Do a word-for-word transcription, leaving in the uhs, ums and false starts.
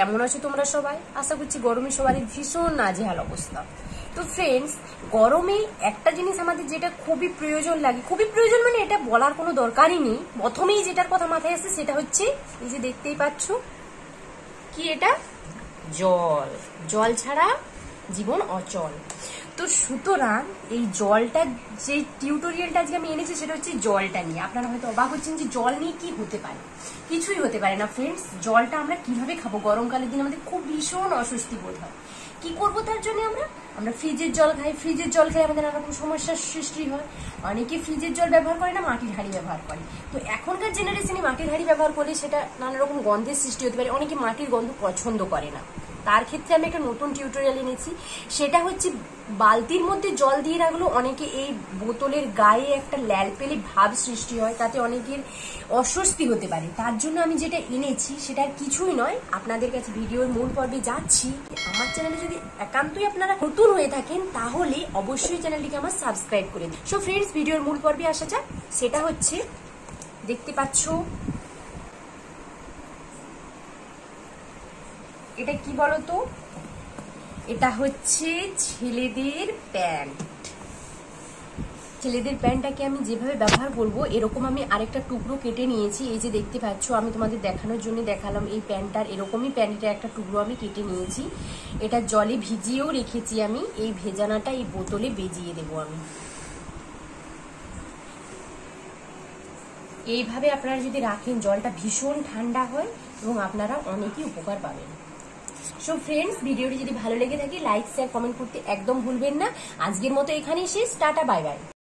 কেমন আছো তোমরা সবাই? আশা করছি গরমে সবারই ভীষণ নাজেহাল অবস্থা। তো ফ্রেন্ডস, গরমে একটা জিনিস আমাদের যেটা খুবই প্রয়োজন লাগে, খুবই প্রয়োজন মানে এটা বলার কোনো দরকারই নেই, প্রথমেই যেটার কথা মাথায় আসে সেটা হচ্ছে এই যে দেখতেই পাচ্ছ কি, এটা জল। জল ছাড়া জীবন অচল। তো সুতরাং এই জলটা, যে টিউটোরিয়ালটা আজকে আমি এনেছি সেটা হচ্ছে জলটা নিয়ে। আপনারা হয়তো অবাক হচ্ছেন যে জল নিয়ে কি হতে পারে। কিছুই হতে পারে না ফ্রেন্ডস। জলটা আমরা কিভাবে খাবো? গরমকালের দিনে আমাদের খুব ভীষণ অস্বস্তি বোধ হয়। কি করবো তার জন্য? আমরা আমরা ফ্রিজের জল খাই। ফ্রিজের জল খেয়ে আমাদের নানা রকম সমস্যার সৃষ্টি হয়। অনেকে ফ্রিজের জল ব্যবহার করে না, মাটির হাঁড়ি ব্যবহার করে। তো এখনকার জেনারেশনে মাটির হাঁড়ি ব্যবহার করলে সেটা নানা রকম গন্ধের সৃষ্টি হতে পারে। অনেকে মাটির গন্ধ পছন্দ করে না। তার ক্ষেত্রে আমি একটা নতুন টিউটোরিয়াল এনেছি, সেটা হচ্ছে বালতির মধ্যে জল দিয়ে রাখলো। অনেকে এই বোতলের গায়ে একটা ল্যালপেলে ভাব সৃষ্টি হয়, তাতে অনেকের অস্বস্তি হতে পারে। তার জন্য আমি যেটা এনেছি সেটা কিছুই নয়, আপনাদের কাছে ভিডিওর মূল পর্বে যাচ্ছি। আমার চ্যানেলে যদি একান্তই আপনারা নতুন হয়ে থাকেন তাহলে অবশ্যই চ্যানেলটিকে আমার সাবস্ক্রাইব করে দিন। সো ফ্রেন্ডস, ভিডিওর মূল পর্বে আসা যাক। সেটা হচ্ছে, দেখতে পাচ্ছ এটা কি বলতো? এটা হচ্ছে ছেলেদের প্যান্ট। ছেলেদের প্যান্টটাকে আমি যেভাবে ব্যবহার করব, এরকম আমি আরেকটা টুকরো কেটে নিয়েছি। এই যে দেখতে পাচ্ছ, আমি তোমাদের দেখানোর জন্য দেখালাম এই প্যান্টটার এরকমই প্যান্টের একটা টুকরো আমি কেটে নিয়েছি। এটা জলে ভিজিয়েও রেখেছি আমি। এই ভেজানাটা এই বোতলে বেজিয়ে দেবো আমি। এইভাবে আপনারা যদি রাখেন, জলটা ভীষণ ঠান্ডা হয় এবং আপনারা অনেকই উপকার পাবেন। সো ফ্রেন্ডস, ভিডিওটি যদি ভালো লেগে থাকে লাইক শেয়ার কমেন্ট করতে একদম ভুলবেন না। আজকের মতো এখানেই শেষ। Tata, bye by.